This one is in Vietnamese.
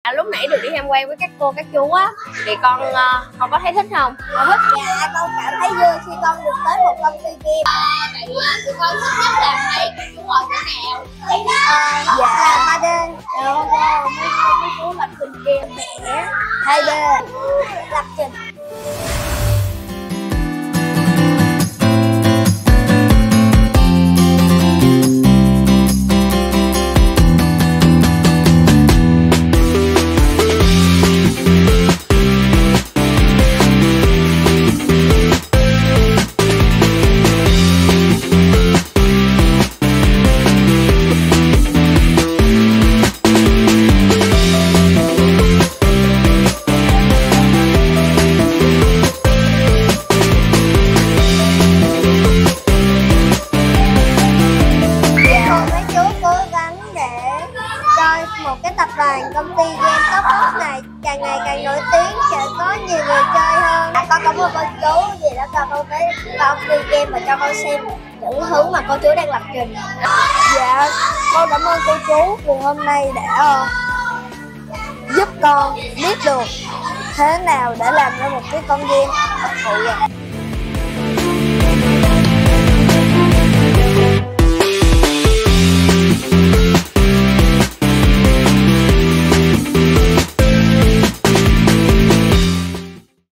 Lúc nãy được đi tham quan với các cô các chú á thì con có thấy thích không? Con thích. Dạ, con cảm thấy vui khi con được tới một công ty game. Vậy tụi con thích nhất là mấy chú ngồi cái nào? Dạ, ba bên. Mấy chú lập trình game vẽ. Hai bên lập trình. Một cái tập đoàn công ty game top box này càng ngày càng nổi tiếng, sẽ có nhiều người chơi hơn. Con cảm ơn cô chú vì đã cho con tới công ty game và cho con xem những thứ mà cô chú đang lập trình. Dạ, con cảm ơn cô chú vì hôm nay đã giúp con biết được thế nào để làm ra một cái con game thật sự.